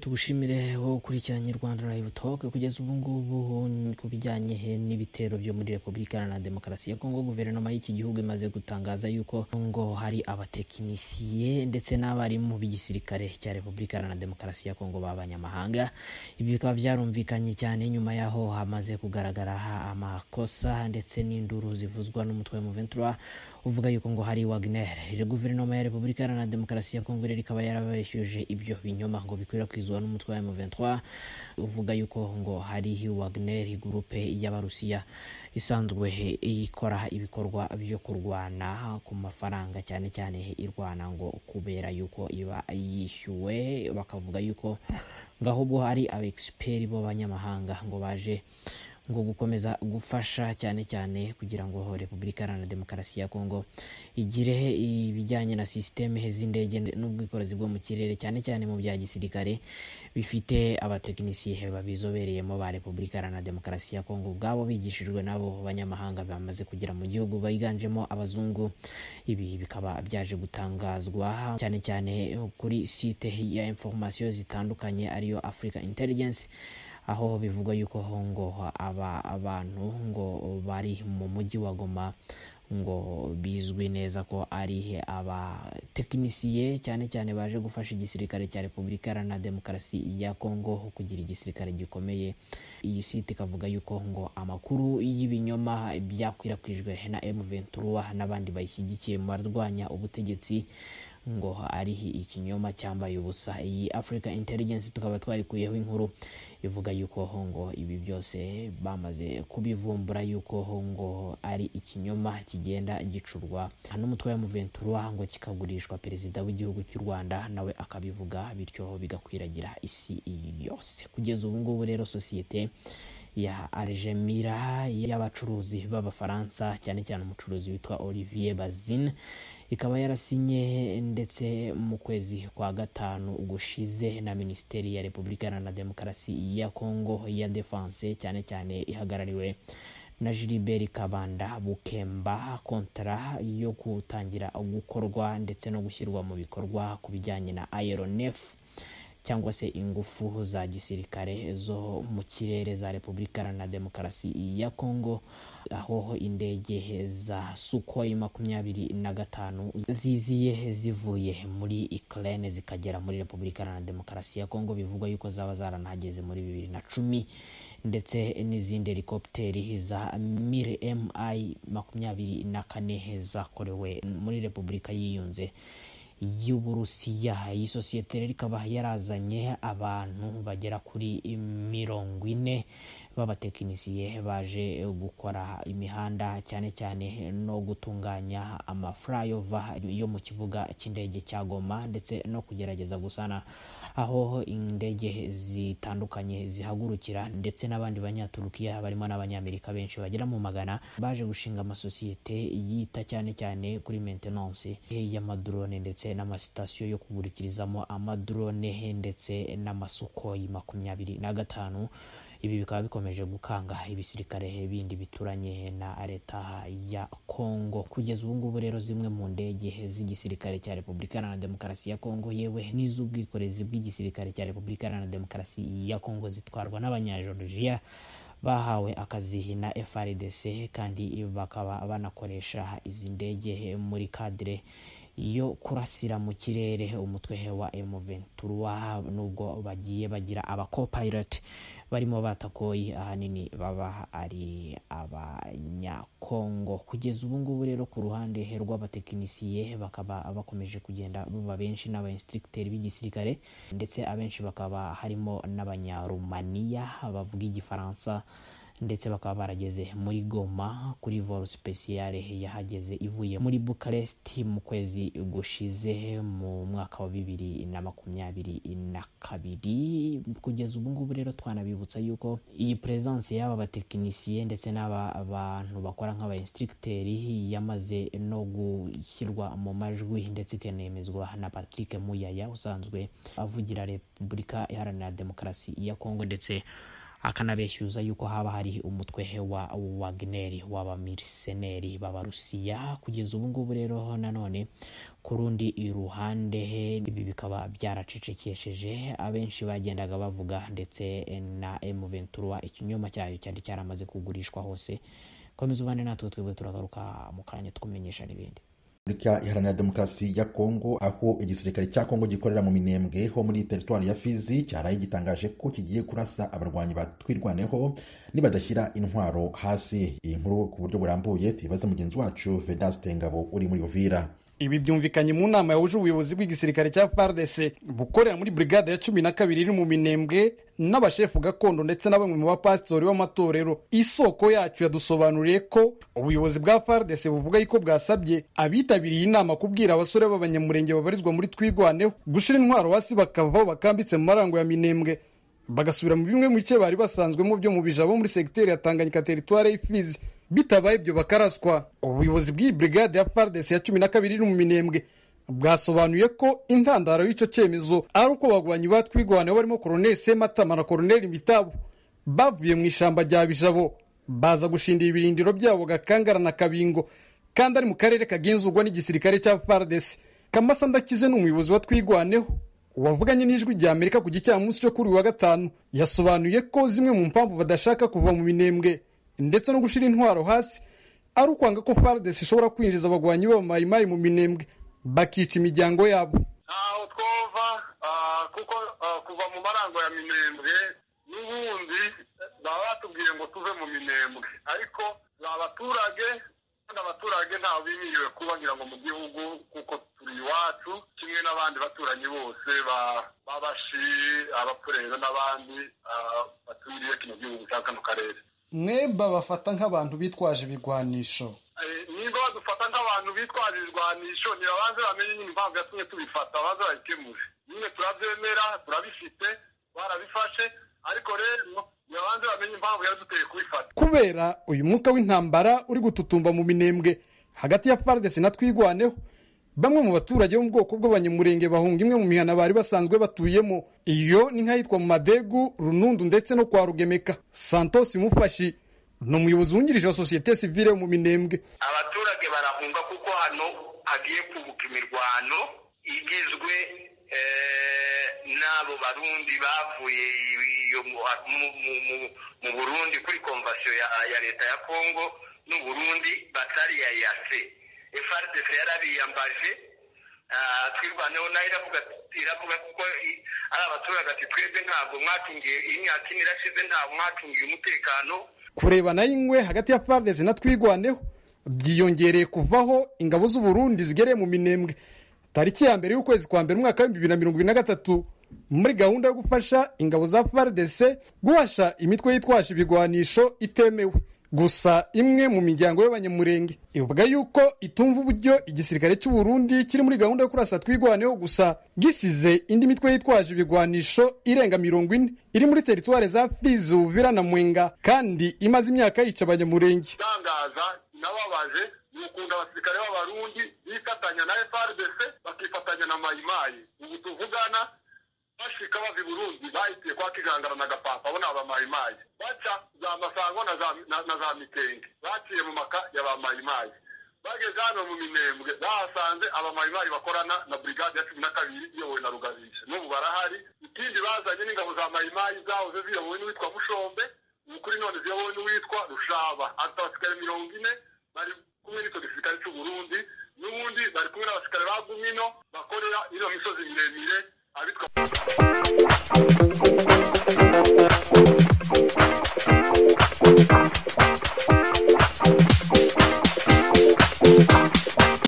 tugushimire wo ukurikiranye Rwanda Live Talk kugeza ubu ngubu ku bijyanye n'ibitero byo muri Repubulika Iharanira Demokarasi ya Kongo. Guverinoma y'iki gihugu imaze gutangaza yuko ngo hari abatekinisiye ndetse n'abarimu b'igisirikare cya Repubulika Iharanira Demokarasi ya Kongo b'abanyamahanga. Ibi bikaba byarumvikanye cyane nyuma yaho hamaze kugaragara amakosa ndetse n'induru zivuzwa n'umutwe wa M23 uvuga yuko ngo hari Wagner. Guverinoma ya Repubulika Iharanira Demokarasi ya Kongo rero ikaba yarabeshyuje ibyo binyoma ngo bikwirakwizwa n'umutwe wa M23 uvuga yuko ngo hari Wagner, groupe y'Abarusiya isanzwe ikora ibikorwa byo kurwana ku mafaranga, cyane cyane irwana ngo kubera yuko iba yishyuwe. Bakavuga yuko ngahubwo hari abexpert bo banyamahanga ngo baje ngo gukomeza gufasha cyane cyane kugira ngo Repubulika Iharanira Demokarasi ya Kongo igire ibijyanye na systeme z'indege n'ubwikorezi bwo mu kirere, cyane cyane mu bya gisirikare bifite abatekinisiye babizobereyemo ba Repubulika Iharanira Demokarasi ya Kongo ubwabo bigishijwe nabo banyamahanga bamaze kugera mu gihugu biganjemo abazungu. Ibi bikaba byaje gutangazwa cyane cyane kuri site ya information zitandukanye ariyo Africa Intelligence, aho bivugwa yuko ngo abantu ngo bari mu mujyi wa Goma ngo bizwi neza ko ari abatekinisiye cyane cyane baje gufasha igisirikare cya Repubulika Iharanira Demokarasi ya Kongo kugira igisirikare gikomeye. Iyi site ikavuga yuko ngo amakuru y'ibinyoma byakwirakwijwe na M23 n'abandi bayishyigikiye mu barwanya ubutegetsi ngo ari ikinyoma cyambaye ubusa. Iyi Africa Intelligence tukaba twarikuyeho inkuru ivuga yuko ngo ibi byose bamaze kubivumbura yuko ngo ari ikinyoma kigenda gicurwa n'umutwe wa M23 ngo kikagurishwa perezida w'igihugu cy'u Rwanda nawe akabivuga, bityo bigakwiragira isi yose. Kugeza ubu ngubu rero sosiyete ya Argemira y'abacuruzi b'Abafaransa, cyane cyane umucuruzi witwa Olivier Bazin, ikaba yarasinye ndetse mu kwezi kwa gatanu gushize na Minisiteri ya Repubulika Iharanira Demokarasi ya Kongo ya Defense, cyane cyane ihagarariwe na Gilbert Kabanda Bukemba, kontra yo gutangira gukorwa ndetse no gushyirwa mu bikorwa ku bijyanye na aeronef cyangwa se ingufu za gisirikare zo mu kirere za Repubulika Iharanira Demokarasi ya Kongo, aho indege za Sukhoi 25 ziziye zivuye muri Ukraine zikagera muri Repubulika Iharanira Demokarasi ya Kongo. Bivugwa yuko zaba zaranahageze muri 2010, ndetse n'izindi helikopteri za Mir Mi-24 zakorewe muri Repubulika yiyunze y'Uburusiya. Iyi sosiyete rero ikaba yarazanye abantu bagera kuri 40 b'abatekinisiye baje gukora imihanda, cyane cyane no gutunganya amaflyover yo mu kibuga cy'indege cya Goma, ndetse no kugerageza gusana aho indege zitandukanye zihagurukira, ndetse n'abandi banyaturukiya barimo n'abanyamerika benshi bagera mu magana baje gushinga amasosiyete yita cyane cyane kuri maintenance y'amadrone ndetse n'amasitasiyo yo kugurukirizamo amadrone ndetse n'Amasukhoi 25. Ibi bikaba bikomeje gukanga ibisirikare bindi bituranye na leta ya Kongo. Kugeza ubu ngubu rero zimwe mu ndege z'igisirikare cya Repubulika Iharanira Demokarasi ya Kongo yewe n'iz'ubwikorezi bw'igisirikare cya Repubulika Iharanira Demokarasi ya Kongo zitwarwa n'Abanyageorgia bahawe akazi na FARDC, kandi bakaba banakoresha izi ndege muri cadre yo kurasira mu kirere umutwe wa M23, nubwo bagiye bagira aba-co-pilot barimo batakoyi ahanini baba ari Abanyakongo. Kugeza ubu ngubu rero ku ruhande rw'abatekinisiye bakaba bakomeje kugenda baba benshi n'aba-instructeurs b'igisirikare, ndetse abenshi bakaba harimo n'Abanyarumaniya bavuga Igifaransa, ndetse bakaba barageze muri Goma kuri vol speciale yahageze ivuye muri Bucharest mu kwezi gushize mu mwaka wa 2022. Kugeza ubu ngubu rero twanabibutsa yuko iyi presence y'aba batekinisiye ndetse n'aba abantu bakora nk'aba instructeurs yamaze no gushyirwa mu majwi ndetse ikenemezwa na Patrick Muyaya usanzwe avugira Repubulika Iharanira Demokarasi ya Kongo, ndetse akanabeshyuza yuko haba hari umutwe wa Wagner w'abamiriseneri b'Abarusiya. Kugeza ubu ngubu rero nanone ku rundi iruhande ibi bikaba byaracecekesheje abenshi bagendaga bavuga, ndetse na M23 ikinyoma cyayo cyari cyaramaze kugurishwa hose. Komeza ubane natwe, twebwe turagaruka mu kanya twumenyesha n'ibindi. Repubulika Iharanira Demokarasi ya Kongo, aho igisirikare cya Kongo gikorera mu Minembwe ho muri teritwari ya Fizi cyaraye gitangaje ko kigiye kurasa abarwanyi batwirwaneho nibadashyira intwaro hasi. Iyi nkuru ku buryo burambuye tuyibaza mugenzi wacu Vedaste Ngabo uri muri Uvira. Ibi byumvikanye mu nama yahuje ubuyobozi bw'igisirikare cya FARDC bukorera muri brigade ya 12 iri mu Minembwe n'abashefu gakondo ndetse na bamwe mu bapastori b'amatorero. Isoko yacu yadusobanuriye ko ubuyobozi bwa FARDC buvuga yuko bwasabye abitabiriye inama kubwira abasore b'abanyamurenge babarizwa muri twigwaneho gushira intwaro hasi bakavaho bakambitse mu marango ya Minembwe bagasubira mu bimwe mu bice bari basanzwemo byo mu Bijabo muri secteur ya Tanganyika territoire y'Ifizi. Bitabaye ibyo bakaraswa. Ubuyobozi bw'iyi brigade ya FARDC ya 12 iri mu Minembwe bwasobanuye ko intandaro y'icyo cyemezo ari uko bagwanyi batwigwaneho barimo Colonel Sematama na Colonel Mitabu bavuye mu ishamba rya Bijabo baza gushindira ibirindiro byabo Gakangara na Kabingo, kandi ari mu karere kagenzurwa n'igisirikare cya FARDC. Kamasa Ndakize n'umuyobozi wa twigwaneho wavuganye n'ijwi rya Amerika ku gicamunsi cyo kuri wa gatanu yasobanuye ko zimwe mu mpamvu badashaka kuva mu Minembwe ndetse no gushira intwaro hasi ari ukwanga ko FARDC ishobora kwinjiza abagwanyi b'abamayimayi mu Minembwe bakica imiryango yabo. Aho twova kuko kuva mu marango ya Minembwe n'ubundi baba batubwiye ngo tuve mu Minembwe, ariko abaturage ntaho bimiriwe kuba ngira ngo mu gihugu kuko turi iwacu kimwe n'abandi baturanyi bose babashi abapfurero n'abandi baturiye kino gihugu cya kano karere. Mweba bafata nk'abantu bitwaje ibigwanisho. Niba badufata nk'abantu bitwaje ibigwanisho nibabanze bamenye nyine impamvu yatumye tubifata, babanze bayikemure. Nyine turabyemera, turabifite, barabifashe, ariko rero nibabanze bamenye impamvu yaduteye kubifata. Kubera uyu mwuka w'intambara uri gututumba mu Minembwe hagati ya FARDC na twigwaneho, bamwe mu baturage bo mu bwoko bw'abanyamurenge bahunga imwe mu mihana bari basanzwe batuyemo. Iyo ni nk'ahitwa mu Madegu, Runundu ndetse no kwa Rugemeka. Santos Mufashi ni umuyobozi wungirije wa societe civile mu Minembwe. Abaturage barahunga kuko hano hagiye kubuka imirwano igizwe n'abo barundi bavuye mu Burundi kuri konvasiyo ya leta ya Kongo n'u Burundi batari yayase. FARDC yarabiyambaje twirwaneho nayo iravuga kuko ari abaturage ati twebwe ntabwo mwatungiye imyaka ine irashize, ntabwo mwatungiye umutekano. Kurebana y'ingwe hagati ya FARDC na twigwaneho byiyongereye kuvaho ingabo z'u Burundi zigereye mu Minembwe tariki ya mbere y'ukwezi kwa mbere umwaka wa 2023 muri gahunda yo gufasha ingabo za FARDC guhasha imitwe yitwaje ibigwanisho itemewe. Gusa imwe mu miryango y'abanyamurenge ivuga yuko itumva uburyo igisirikare cy'u Burundi kiri muri gahunda yo kurasa twigwaneho gusa gisize indi mitwe yitwaje ibigwanisho irenga 40 iri muri teritware za Fizi, Uvira na Mwenga, kandi imaze imyaka yica abanyamurenge. Tangaza nababaje n'ukunda abasirikare b'abarundi bifatanya na FARDC bakifatanya na Mayimayi. Ubu tuvugana bashika bava i Burundi bahitiye kwa Kigangara na Gapapa, abo ni abamayimayi baca za Masango na za Mikenge, baciye mu maka y'abamayimayi. Bageze hano mu Minembwe bahasanze abamayimayi bakorana na brigade ya 12 iyobowe na Rugabisha, n'ubu barahari. Ikindi bazanye n'ingabo za Mayimayi zahoze ziyobowe n'uwitwa Mushombe, ukuri none ziyobowe n'uwitwa Rushaba. Abasirikare 40 bari kumwe n'icyo gisirikare cy'u Burundi, n'ubundi bari kumwe n'abasirikare ba Gumino bakorera iyo misozi miremire abitwa